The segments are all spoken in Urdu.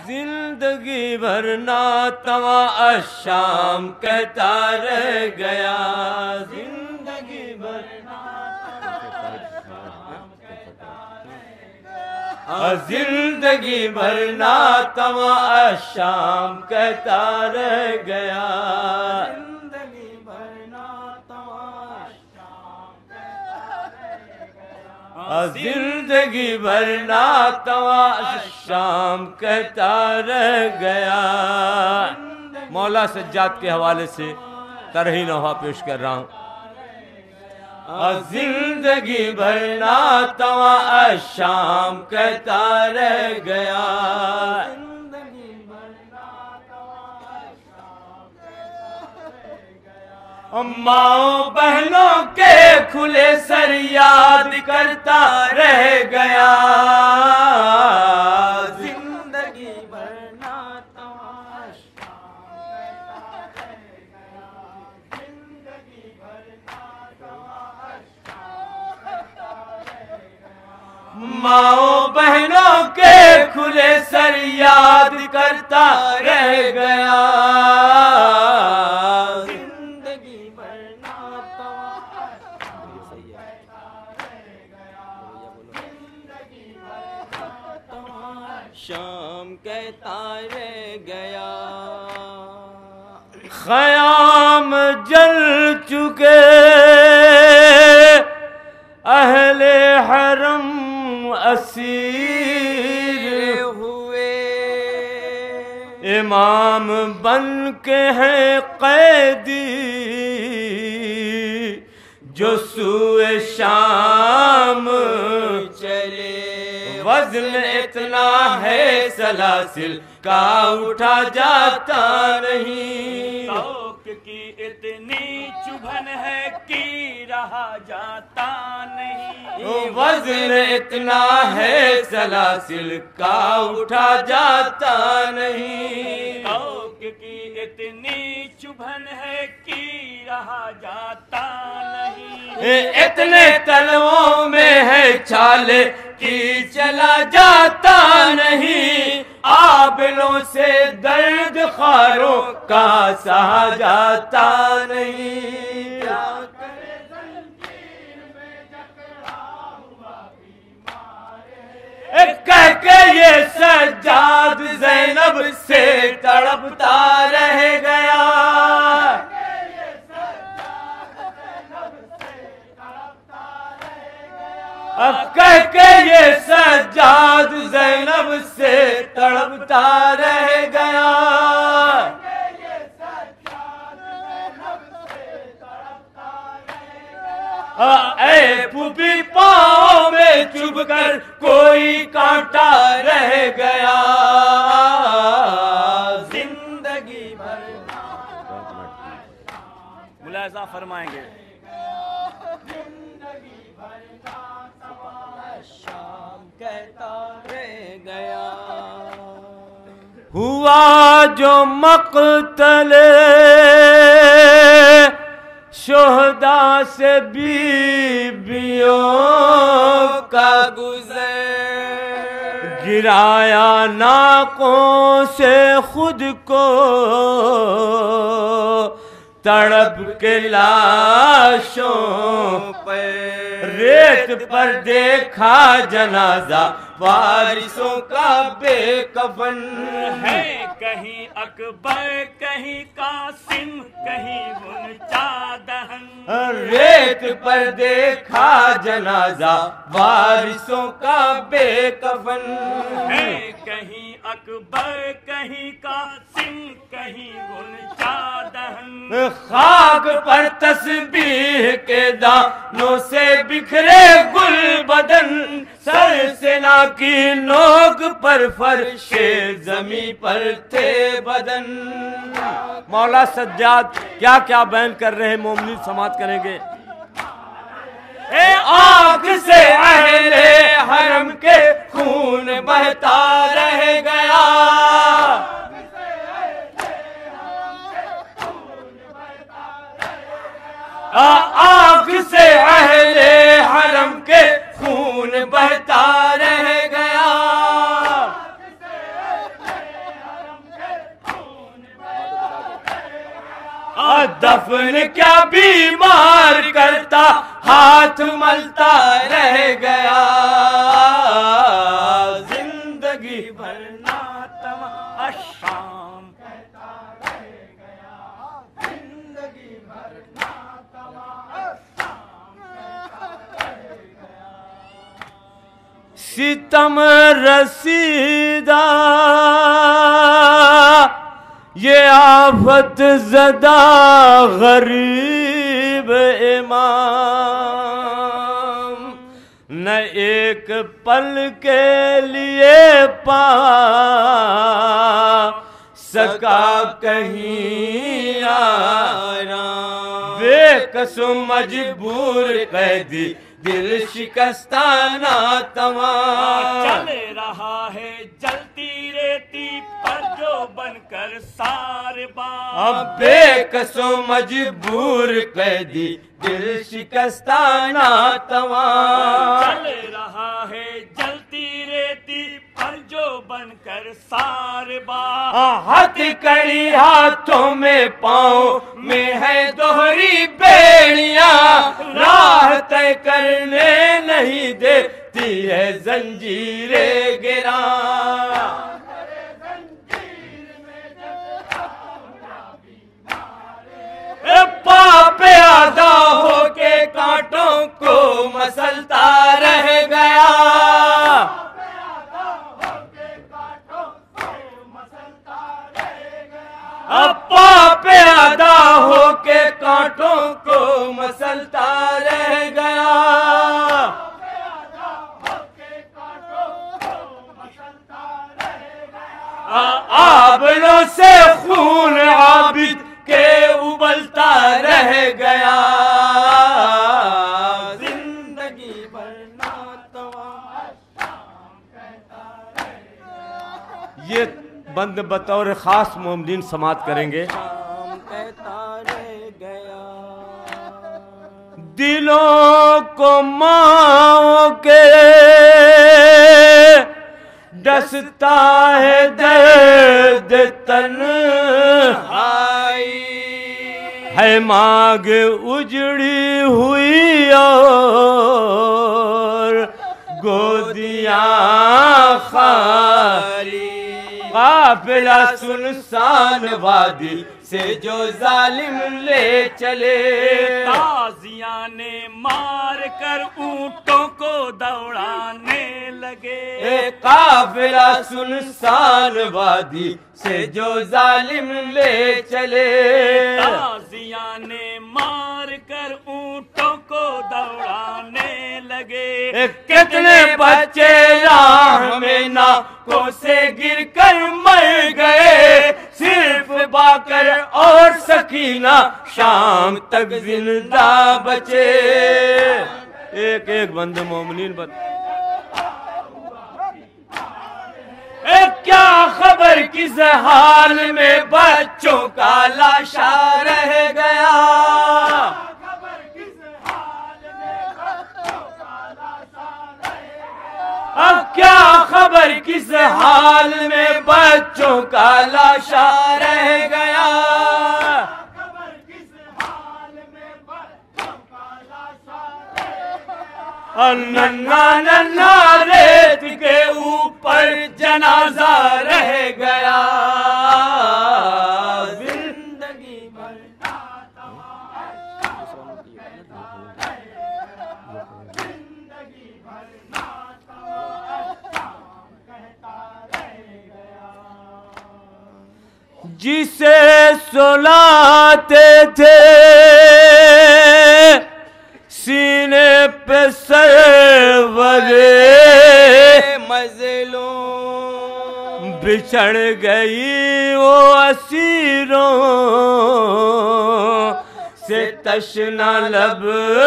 زندگی بھر ناتواں شام کہتا رہ گیا، زندگی بھر زندگی بھر ناتواں شام کہتا رہ گیا، زندگی بھر ناتواں شام کہتا رہ گیا، زندگی بھر ناتواں شام کہتا رہ گیا۔ مولا سجاد کے حوالے سے طرح نوحہ پیش کر رہا ہوں۔ زندگی بھر ناتواں شام کہتا رہ گیا، زندگی بھر ناتواں شام کہتا رہ گیا، ماؤں بہنوں کے کھلے سر یاد کرتا رہ گیا، زندگی بھر ناتواں شام کہتا رہ گیا، زندگی بھر ماؤں بہنوں کے کھلے سر یاد کرتا رہ گیا، زندگی بھر ناتواں شام کہتا رہ گیا۔ خیام جل چکے اہل حرم اسیر ہوئے، امام بن کے ہیں قیدی جو سوئے شام چلے، وزن اتنا ہے سلاسل کا اٹھا جاتا نہیں، شوق کی اتنی چبھن ہے کہ رہا جاتا نہیں، وزن اتنا ہے سلاسل کا اٹھا جاتا نہیں، شوق کی اتنی چبھن ہے کہ رہا جاتا نہیں، اتنے تلووں میں ہے چھالے کی چلا جاتا نہیں، آبلوں سے درد خاروں کا سہا جاتا نہیں، کیا کرے زنجیر میں جکڑا ہوا بیمار، کہہ کے یہ سجاد زینب سے تڑپتا رہ گیا، کہہ کے یہ سجاد زینب سے تڑپتا رہ گیا، اے پھوپھی پاؤں میں چبھ کر کوئی کانٹا رہ گیا، زندگی بھر ملاحظہ فرمائیں گے، شام کہتا رہ گیا، ہوا جو مقتل شہداء سے بیویوں کا گزر، گرایا ناقوں سے خود کو تڑپ کے لاشوں پر، ریت پر دیکھا جنازہ وارثوں کا بے کفن، ہے کہیں اکبر کہیں قاسم کہیں غنچہ دہن، ریت پر دیکھا جنازہ وارثوں کا بے کفن، ہے کہیں اکبر کہیں قاسم کہیں غنچہ دہن، خاک پر تسبیح کے دانوں سے بکھرے گل بدن، سر سنا کی نوک پر فرش زمیں پر تھے بدن، مولا سجاد کیا کیا بیان کر رہے ہیں، مومنین سماعت کریں گے، اے آنکھ سے اہل حرم کے خون بہتا رہ گیا، آنکھ سے اہل حرم کے خون بہتا رہ گیا، دفن کیا بیمار کرتا ہاتھ ملتا رہ گیا زندگی بھر ناتواں الشام کہتا رہ گیا زندگی بھر ناتواں الشام کہتا رہ گیا ستم رسیدہ یہ آفت زدہ غریب امام نہ ایک پل کے لیے پا سکا کہیں آرام بے کس مجبور قیدی دل شکستانہ تمام چل رہا ہے جلتی ریتی پر جو بن کر سار بار اب بے کس مجبور قیدی دل شکستانہ تمام چل رہا ہے جلتی ریتی پر جو بن کر سار بار ہاتھ کڑی ہاتھوں میں پاؤں میں ہے دوہری بیڑیاں راہ طے کرنے نہیں دیتی ہے زنجیریں گراں پاپ ادا ہو کے کانٹوں کو مسلتا رہ گیا اب پاپ ادا ہو کے کانٹوں کو مسلتا رہ گیا آبلوں سے خون عابد کے ابلتا رہ گیا زندگی بھر ناتواں کہتا رہ گیا یہ بند بطور خاص مومنین سماعت کریں گے کہتا رہ گیا دلوں کو ماں کے ڈستا ہے درد تنہائی ہے مانگ اجڑی ہوئی اور گودیاں خالی قافلہ سنسان وادی سے جو ظالم لے چلے تازیاں نے مار کر اونٹوں کو دوڑانے لگے قافلہ سنسان وادی سے جو ظالم لے چلے تازیاں نے مار کر اونٹوں کو دوڑانے لگے کتنے بچے راہ میں ناکوں سے گر کر مر گئے صرف باقر اور سکینہ شام تک زندہ بچے ایک ایک بندے مومنین کیا خبر کس حال میں بچوں کا لاشا رہ گیا اب کیا خبر کس حال میں بچوں کا لاشا رہ گیا ننھا ننھا ریت کے اوپر جنازہ رہ گیا زندگی بھر جسے سلاتے تھے سینے پہ سرورے مظلوم بچھڑ گئی وہ اسیروں سے تشنا لب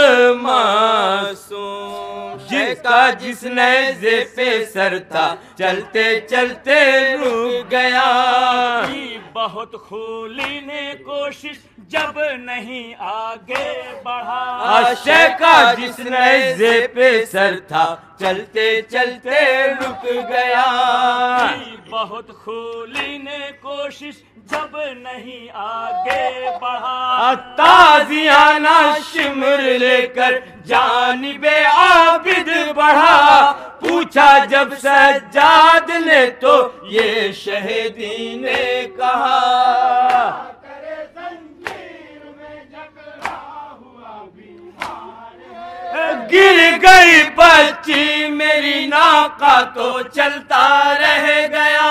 معصوم جس نیزے پہ سر تھا چلتے چلتے رک گیا بہت خولی نے کوشش جب نہیں آگے بڑھا عاشق کا جس نیزے پہ سر تھا چلتے چلتے رک گیا بہت خولی نے کوشش جب نہیں آگے بڑھا، تازیانہ شمر لے کر جانب عابد بڑھا، پوچھا جب سجاد نے تو یہ شہیدی نے کہا، گر گئی بچی میری ناقہ تو چلتا رہ گیا،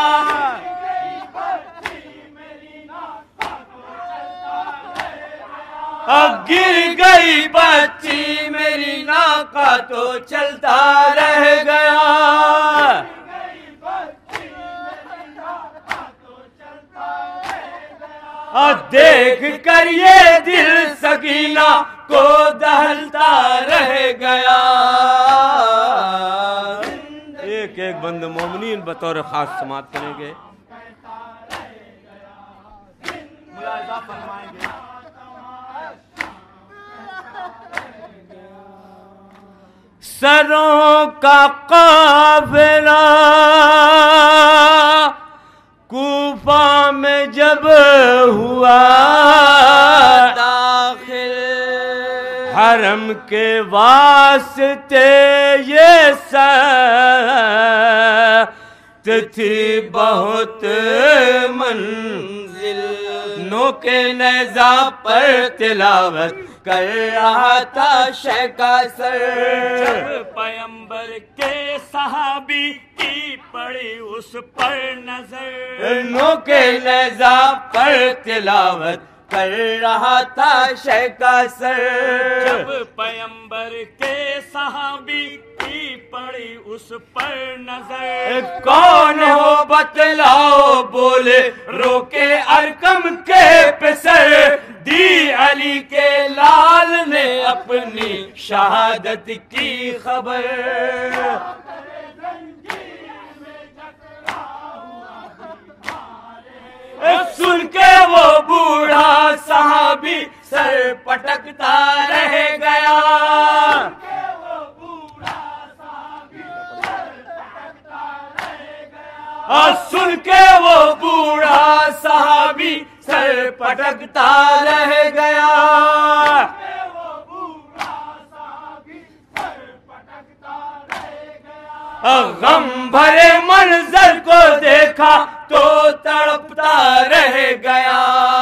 گر گئی بچی میری ناقہ تو چلتا رہ گیا، دیکھ کر یہ دل سکینہ کو دہلتا رہ گیا۔ ایک ایک بند مومنین بطور خاص سماعت کریں گے۔ ملاحظہ فرمائیں گے، سروں کا قافلہ کوفہ میں جب ہوا داخل، حرم کے واسطے یہ سخت تھی بہت منزل، نوکے نیزہ پر تلاوت کر رہا تھا شہ کا سر، جب پیمبر کے صحابی کی پڑی اس پر نظر، نوکے نیزہ پر تلاوت کر رہا تھا شہ کا سر، جب پیمبر کے صحابی کی پڑی اس پر نظر، کون ہو بتلاؤ بولے روکے ارکم کے پسر، دی علی کے لال نے اپنی شہادت کی خبر، سن کے وہ بوڑھا صحابی سر پٹکتا رہ گیا، سن کے وہ بوڑھا صحابی سر پٹکتا رہ گیا، غم بھرے منظر کو دیکھا تو تڑپتا رہ گیا،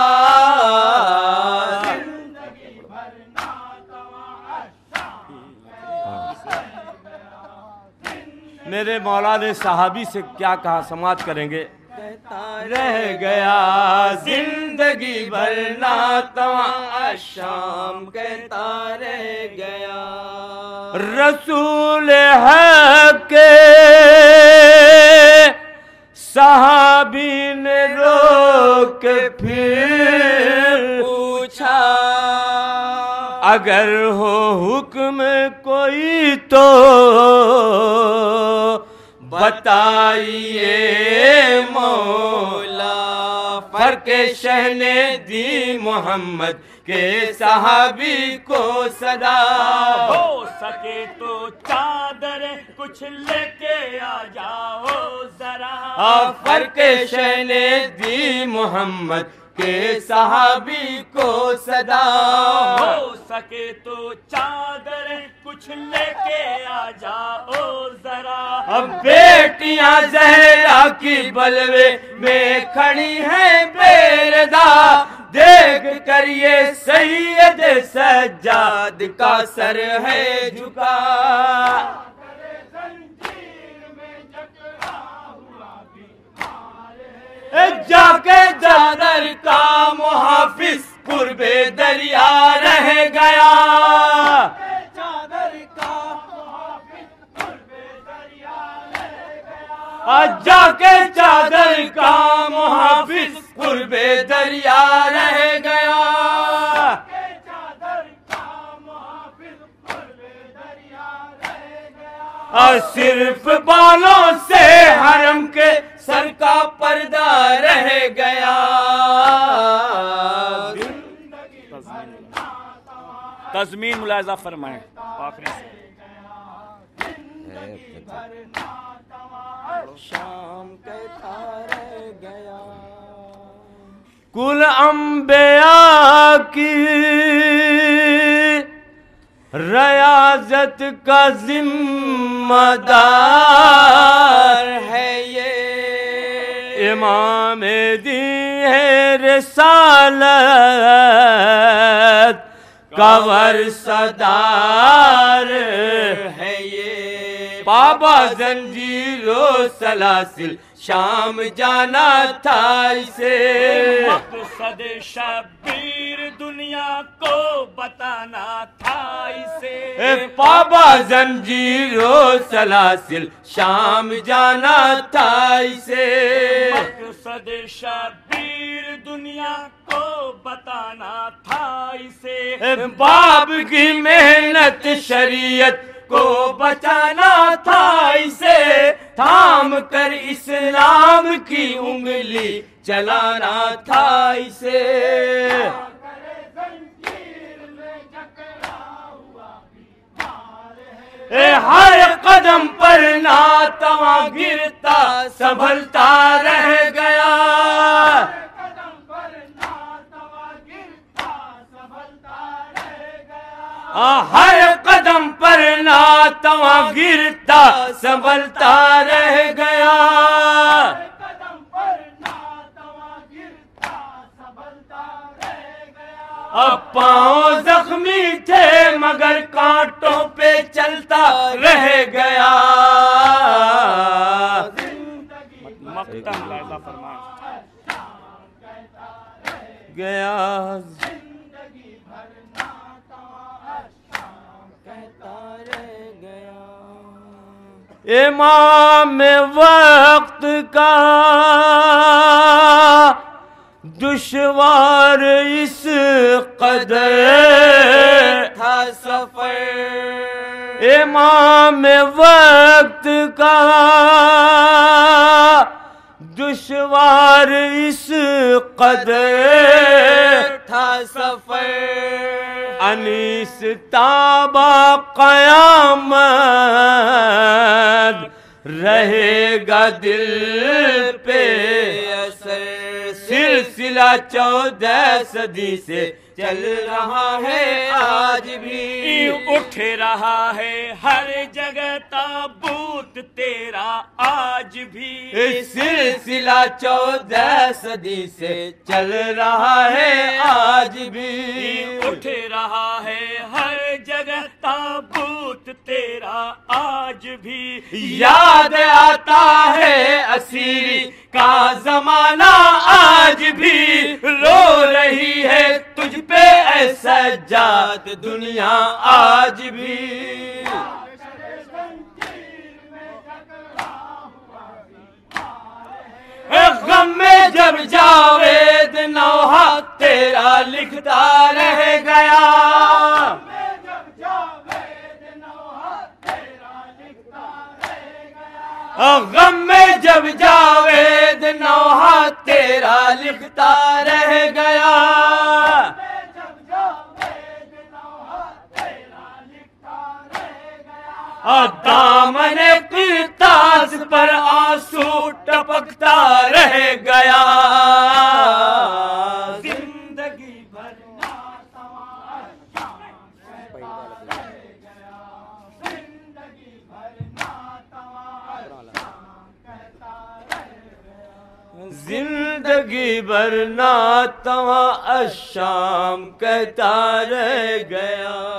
میرے مولا نے صحابی سے کیا کہا سماعت کریں گے۔ کہتا رہ گیا زندگی بھر ناتواں شام، کہتا رہ گیا رسول حق کے صحابی نے روک پھر پوچھا، اگر ہو حکم کوئی تو بتائیے مولا، فرق شہ نے دی محمد کے صحابی کو صدا، ہو سکے تو چادر کچھ لے کے آ جاؤ ذرا، فرق شہ نے دی محمد کے صحابی کو صدا، ہو سکے تو چادر کچھ لے کے آ جاؤ ذرا، اب بیٹیاں زہرا کی بلوے میں کھڑی ہیں بے ردا، دیکھ کر یہ سید سجاد کا سر ہے جھکا، جا کے چادر کا محافظ قرب دریا رہ گیا، چادر کا محافظ قرب دریا رہ گیا، جا کے چادر کا محافظ قرب دریا رہ گیا، چادر کا محافظ قرب دریا رہ گیا، صرف بالوں سے حرم کے سر کا پردہ رہ گیا، تضمین ملاحظہ فرمائیں آخری سے، شام شام کہتا رہ گیا. کل انبیاء کی ریاضت کا ذمہ دار ہے یہ, امام دین ہے رسالت کا ورثہ دار ہے یہ. بابا زنجیر و سلاسل شام جانا تھا اسے, مقصد شبیر دنیا کو بتانا تھا اسے. بابا زنجیر و سلاسل شام جانا تھا اسے, مقصد شبیر دنیا کو بتانا تھا اسے. باب کی محنت شریعت کو بچانا تھا اسے, تھام کر اسلام کی انگلی چلانا تھا اسے. ہر قدم پر ناتواں گرتا سنبھلتا رہ گیا, ہر قدم پر ناتواں گرتا سنبھلتا رہ گیا. اب پاؤں زخمی تھے مگر کانٹوں پہ چلتا رہ گیا. مقتل لائزہ فرمان گیا امام وقت کا دشوار اس قدر تھا سفر, امام وقت کا دشوار اس قدر تھا سفر. انیس تابا قیامت رہے گا دل پہ اثر, سلسلہ 14 صدی سے چل رہا ہے آج بھی, اٹھ رہا ہے ہر جگہ تابوت تیرا آج بھی. سلسلہ 14 صدی سے چل رہا ہے آج بھی, اٹھ رہا ہے ہر جگہ تابوت تیرا آج بھی. یاد آتا ہے اسیری کا زمانہ آج بھی, رو رہی ہے تجھ پہ اے سجاد دنیا آج بھی. غم میں جب جاوید نوحہ تیرا لکھتا رہ گیا, غم میں جب جاوید نوحہ تیرا لکھتا رہ گیا. دامن قرطاس پر آنسو ٹپکتا رہ گیا. زندگی بھر زندگی بھر ناتواں الشام کہتا رہ گیا.